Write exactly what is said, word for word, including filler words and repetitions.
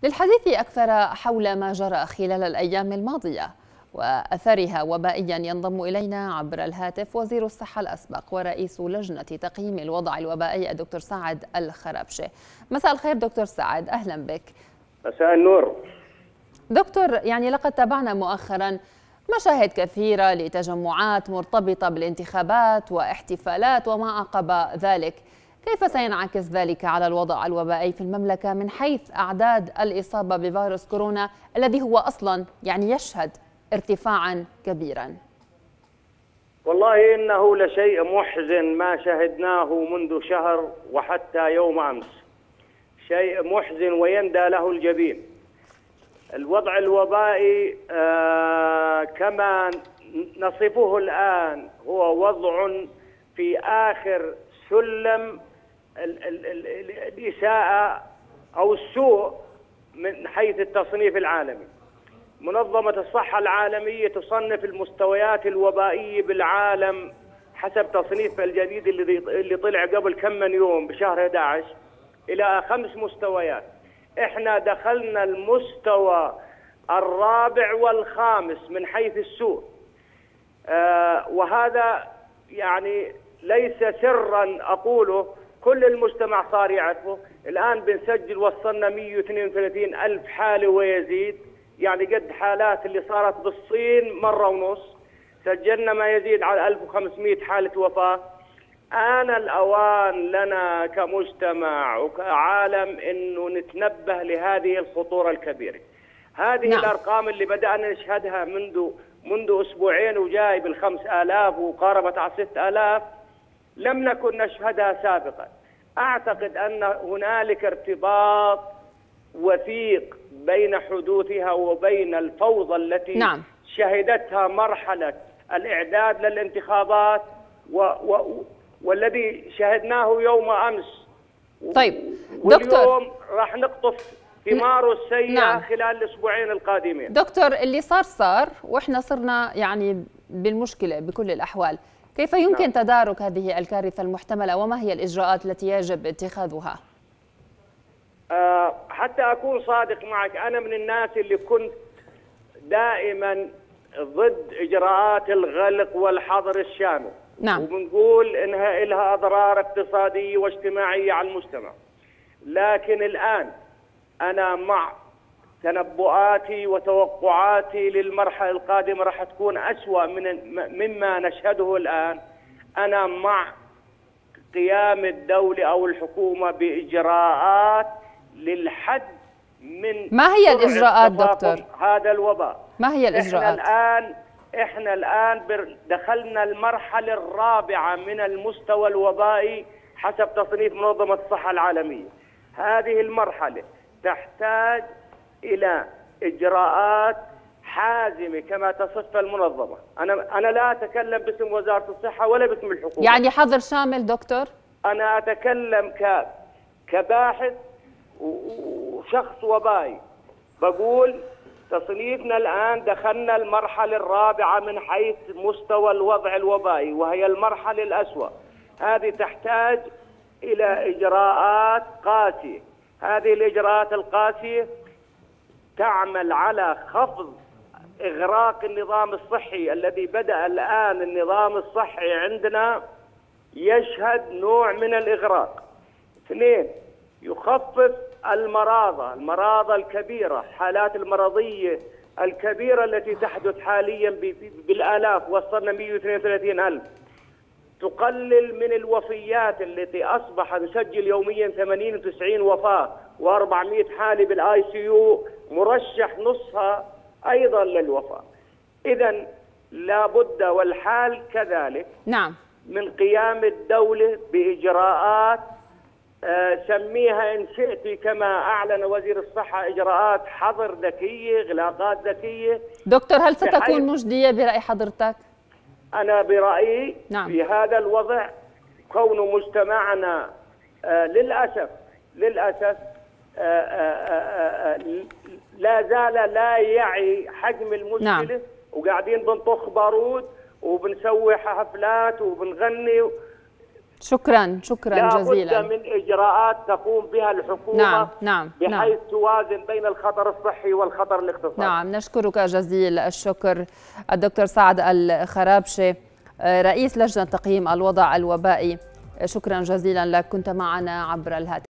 للحديث أكثر حول ما جرى خلال الأيام الماضية وأثرها وبائيا ينضم إلينا عبر الهاتف وزير الصحة الأسبق ورئيس لجنة تقييم الوضع الوبائي الدكتور سعد الخرابشة. مساء الخير دكتور سعد، أهلا بك. مساء النور. دكتور، يعني لقد تابعنا مؤخرا مشاهد كثيرة لتجمعات مرتبطة بالانتخابات واحتفالات وما عقب ذلك، كيف سينعكس ذلك على الوضع الوبائي في المملكة من حيث أعداد الإصابة بفيروس كورونا الذي هو أصلا يعني يشهد ارتفاعا كبيرا؟ والله إنه لشيء محزن ما شهدناه منذ شهر وحتى يوم أمس، شيء محزن ويندى له الجبين. الوضع الوبائي آه كما نصفه الآن هو وضع في آخر سلم ال ال ال الإساءة أو السوء من حيث التصنيف العالمي. منظمة الصحة العالمية تصنف المستويات الوبائية بالعالم حسب تصنيفها الجديد اللي اللي طلع قبل كم من يوم بشهر أحد عشر إلى خمس مستويات. إحنا دخلنا المستوى الرابع والخامس من حيث السوء، آه وهذا يعني ليس سرا أقوله، كل المجتمع صار يعرفه. الآن بنسجل وصلنا مئة واثنين وثلاثين ألف حالة ويزيد، يعني قد حالات اللي صارت بالصين مرة ونص. سجلنا ما يزيد على ألف وخمسمئة حالة وفاة. آن الأوان لنا كمجتمع وكعالم إنه نتنبه لهذه الخطورة الكبيرة. هذه نعم. الأرقام اللي بدأنا نشهدها منذ منذ أسبوعين وجاي بالخمس آلاف وقاربت على ست آلاف لم نكن نشهدها سابقا. أعتقد أن هنالك ارتباط وثيق بين حدوثها وبين الفوضى التي نعم. شهدتها مرحلة الإعداد للانتخابات و و والذي شهدناه يوم أمس. طيب دكتور، واليوم راح نقطف ثماره السيئة نعم. خلال الأسبوعين القادمين. دكتور، اللي صار صار وإحنا صرنا يعني بالمشكلة بكل الأحوال، كيف يمكن نعم. تدارك هذه الكارثة المحتملة وما هي الإجراءات التي يجب اتخاذها؟ أه حتى أكون صادق معك، أنا من الناس اللي كنت دائما ضد إجراءات الغلق والحظر الشامل نعم. وبنقول إنها لها أضرار اقتصادية واجتماعية على المجتمع، لكن الآن أنا مع تنبؤاتي وتوقعاتي للمرحلة القادمة راح تكون أسوأ من مما نشهده الآن. أنا مع قيام الدولة أو الحكومة بإجراءات للحد من ما هي الإجراءات دكتور؟ هذا الوباء. ما هي الإجراءات؟ إحنا الآن إحنا الآن دخلنا المرحلة الرابعة من المستوى الوبائي حسب تصنيف منظمة الصحة العالمية. هذه المرحلة تحتاج إلى إجراءات حازمة كما تصفها المنظمة. أنا أنا لا أتكلم باسم وزارة الصحة ولا باسم الحكومة. يعني حظر شامل دكتور؟ أنا أتكلم ك كباحث وشخص وبائي. بقول تصنيفنا الآن دخلنا المرحلة الرابعة من حيث مستوى الوضع الوبائي وهي المرحلة الأسوأ. هذه تحتاج إلى إجراءات قاسية. هذه الإجراءات القاسية تعمل على خفض إغراق النظام الصحي الذي بدأ الآن النظام الصحي عندنا يشهد نوع من الإغراق. اثنين، يخفف المراضى المراضى الكبيرة، حالات المرضية الكبيرة التي تحدث حاليا بالآلاف، وصلنا مئة واثنين وثلاثين ألف. تقلل من الوفيات التي أصبح نسجل يوميا ثمانين وتسعين وفاة وأربعمئة حالة بالآي سي يو، مرشح نصها أيضا للوفاة. إذن لابد والحال كذلك نعم من قيام الدولة بإجراءات آه سميها إن شئت كما أعلن وزير الصحة إجراءات حظر ذكية، إغلاقات ذكية. دكتور، هل ستكون مجدية برأي حضرتك؟ أنا برأيي نعم. في هذا الوضع كون مجتمعنا آه للأسف للأسف آه آه آه لا زال لا يعي حجم المشكلة. نعم. وقاعدين بنطخ بارود وبنسوي حفلات وبنغني شكرا شكرا لا جزيلا. بد من إجراءات تقوم بها الحكومة نعم نعم بحيث نعم. توازن بين الخطر الصحي والخطر الاقتصادي. نعم، نشكرك جزيل الشكر الدكتور سعد الخرابشي رئيس لجنة تقييم الوضع الوبائي. شكرا جزيلا لك، كنت معنا عبر الهاتف.